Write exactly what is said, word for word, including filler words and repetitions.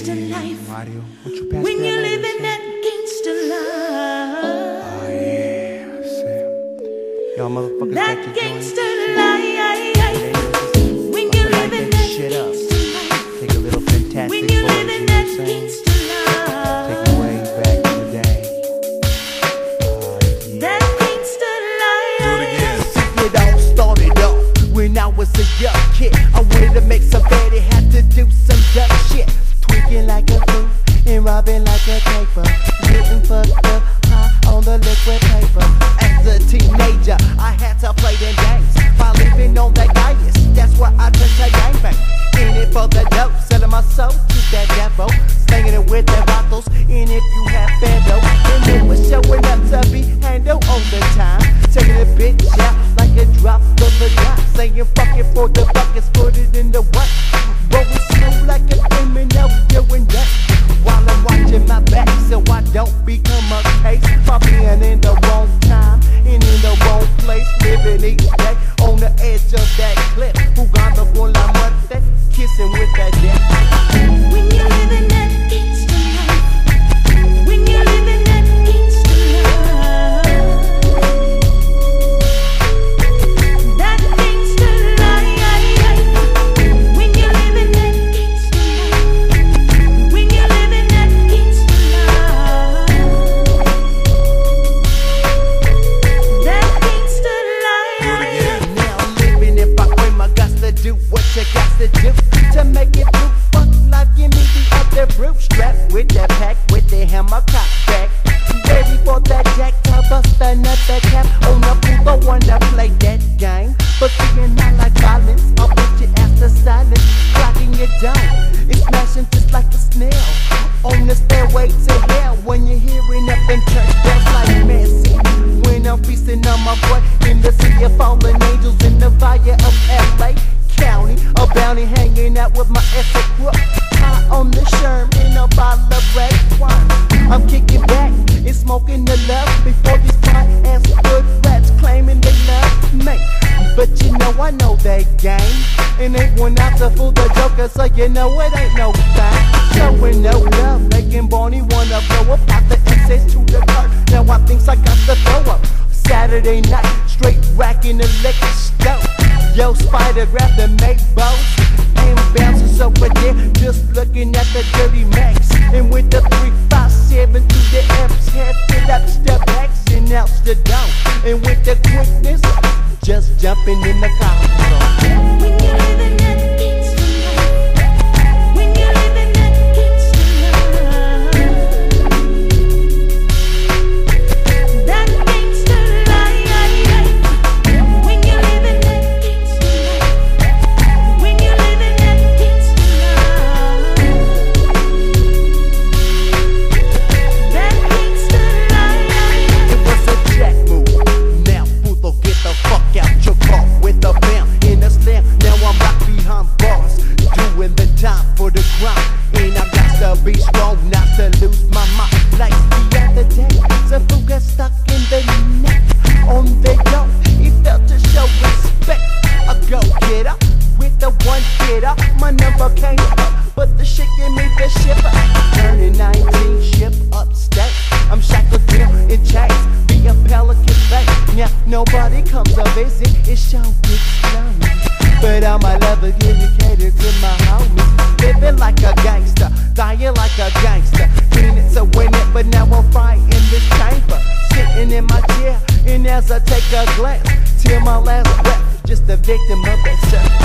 gangster life. Mario, won't you pass When that you're light, living son? that gangster life. Oh yeah, I see. Y'all motherfuckers That got your gangster joints. life. When you're Light living that that shit up. gangster life. Take a little fantastic When you're voice, living you know that what I'm saying? gangster life. Take it way back in the day. Oh, yeah. That gangster life. Do it again. It all started off when I was a young kid. I wanted to make some bad, it had to do some dumb shit. Tweaking like a fool and robbing like a caper. Getting fucked up high on the liquid paper. As a teenager, I had to play them games by living on that guidance. That's why I turned to gangbang. In it for the dope, selling my soul to that devil. Slinging it with the bottles, and if you have bando, and it was showing up to be handled all the time. Taking a bitch out like a drop of a dime. Saying fuck it for the buckets, put it in the what? Rolling smooth like a criminal doing that. While I'm watching my back so I don't become a case for being in the wrong time and in the wrong place. Living each day on the edge of that cliff. Jugando con la muerte, kissing with that death. When you're living that gangster life. When you're living that gangster life. That gangster life. When you're living that gangster life. When you're living that gangster life. That gangster life. Now living if I claim I got to do what you got to do to make it through. Fuck life, give me the other roof. Strapped with that pack, with the hammer cock back. Ready for that jack to bust another cap. On the pool, don't wanna play that game. But seeing I like violence, I'll put your ass to silence. Clocking it down, it's smashing just like a snail. On the stairway to hell, when you're hearing up them church bells like Messi. When I'm feasting on my boy in the sea of fallen angels in the fire of L A County, a bounty hanging out with my S A Crook. High on the Sherm in a bottle of red wine. I'm kicking back and smoking the love before these fine ass good rats claiming they love me. But you know I know that game, and ain't one out to fool the joker, so you know it ain't no thing. Showing no love, making Bonnie wanna blow up after access to the curb. Now I think I got to throw up. Saturday night, straight racking the liquor store. Yo, Spider grabbed the Maybos and bounces over there, just looking at the dirty Max. And with the three five seven to the F's, head fill up the backs and out the door. And with the quickness, just jumping in the car. When you're living that gangster life. When you're living that gangster life. That gangster life. When you're living that gangster life. When you're living that gangster life. That gangster life. It was a jack move. Now puto, get the fuck out your car with a bam in a slam. Now I'm right behind bars, doing the time for the grind. And I got to be strong, not to lose my mind. Like the other day, some fool got stuck in the net. On the go, he felt to show respect. A go getter with the one getter. My number came up, but the shit gave me the shiver. Turning nineteen, ship upstate. I'm shackled down in chains, be a Pelican Bay. Now nobody comes to visit, it sure gets lonely. But I'm a lover dedicated to my homies. Living like a gangster, dying like a gangster. In it to win it, but now I'm fighting this chamber. Sitting in my chair, and as I take a glance, till my last breath, just a victim of that circumstance.